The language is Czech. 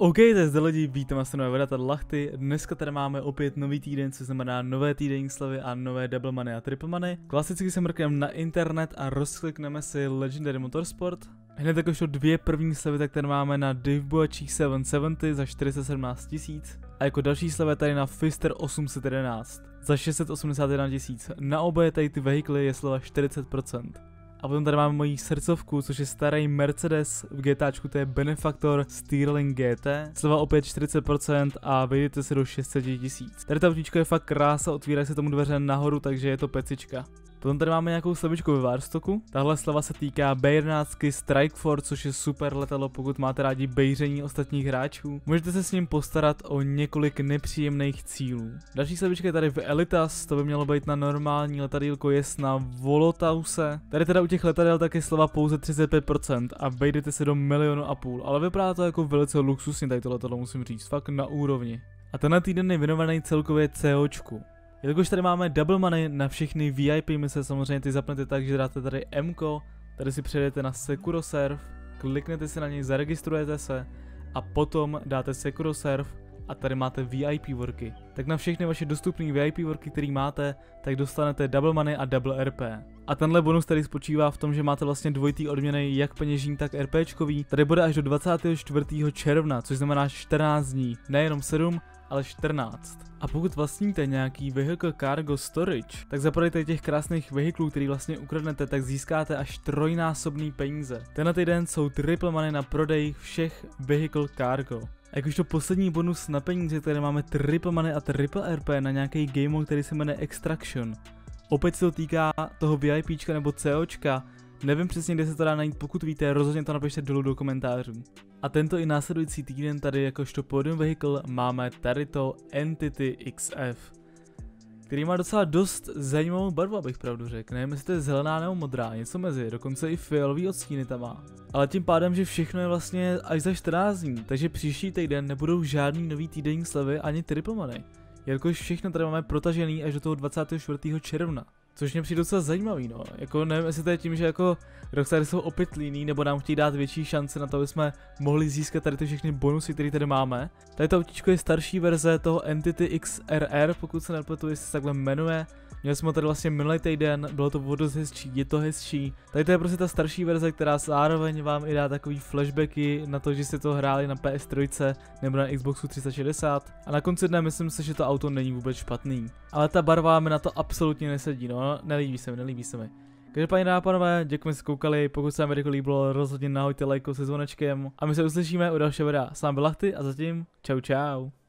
OK, to zde lidi, vítám se nové videa tady Lachty. Dneska tady máme opět nový týden, což znamená nové týdenní slevy a nové double money a triple money. Klasicky se mrkneme na internet a rozklikneme si Legendary Motorsport. Hned jakožto dvě první slevy, tak tady máme na Divboačích 770 za 417 000 a jako další slevy tady na Fister 811 za 681 000. Na obě tady ty vehikly je sleva 40%. A potom tady máme moji srdcovku, což je starý Mercedes v GTAčku, to je Benefactor Sterling GT. Sleva opět 40% a vejdete se do 600 000. Tady ta autíčka je fakt krása, otvírají se tomu dveře nahoru, takže je to pecička. Potom tady máme nějakou slevičku ve Warstocku. Tahle sleva se týká B11 Strikeforce, což je super letadlo, pokud máte rádi bejření ostatních hráčů. Můžete se s ním postarat o několik nepříjemných cílů. Další slevička je tady v Elitas, to by mělo být na normální letadýlko, jest na Volotause. Tady teda u těch letadel taky sleva pouze 35% a vejdete se do 1,5 milionu, ale vypadá to jako velice luxusně tady to letadlo, musím říct, fakt na úrovni. A tenhle týden je věnovaný celkově COčku. Jelikož tady máme double money na všechny VIP mise, samozřejmě ty zapnete tak, že dáte tady MKO, tady si přejdete na SecuroServe, kliknete si na něj, zaregistrujete se a potom dáte SecuroServe a tady máte VIP worky. Tak na všechny vaše dostupné VIP worky, který máte, tak dostanete double money a double RP. A tenhle bonus tady spočívá v tom, že máte vlastně dvojitý odměny, jak peněžní, tak RPčkový. Tady bude až do 24. června, což znamená 14 dní, nejenom 7, ale 14. A pokud vlastníte nějaký vehicle cargo storage, tak za prodej těch krásných vehiklů, který vlastně ukradnete, tak získáte až trojnásobný peníze. Tenhle týden jsou triple money na prodej všech vehicle cargo. A jakožto poslední bonus na peníze, které máme triple money a triple RP na nějaký game mode, který se jmenuje Extraction. Opět se to týká toho VIPčka nebo COčka. Nevím přesně, kde se to dá najít, pokud víte, rozhodně to napište dolů do komentářů. A tento i následující týden tady jakožto podium vehicle máme tady to Entity XF, který má docela dost zajímavou barvu, abych pravdu řekl. Nevím, jestli to je zelená nebo modrá, něco mezi, dokonce i fialový odstíny tam má. Ale tím pádem, že všechno je vlastně až za 14 dní, takže příští týden nebudou žádný nový týdenní slevy ani triple money. Jelikož všechno tady máme protažený až do toho 24. června. Což mě přijde docela zajímavý, no. Jako nevím, jestli to je tím, že jako Rockstary jsou opětlíní, nebo nám chtějí dát větší šance na to, aby jsme mohli získat tady ty všechny bonusy, které tady máme. Tady to autíčko je starší verze toho Entity XRR, pokud se nepletu, jestli se takhle jmenuje. Měli jsme ho tady vlastně minulý týden, bylo to o dost hezčí, je to hezčí. Tady to je prostě ta starší verze, která zároveň vám i dá takový flashbacky na to, že jste to hráli na PS3 nebo na Xboxu 360. A na konci dne myslím si, že to auto není vůbec špatný. Ale ta barva mi na to absolutně nesedí, no, nelíbí se mi. Každopádně dámy a pánové, děkuji, že jste koukali, pokud se vám video líbilo, rozhodně nahoďte like se zvonečkem a my se uslyšíme u dalšího videa. S vámi byl Lachty a zatím čau čau.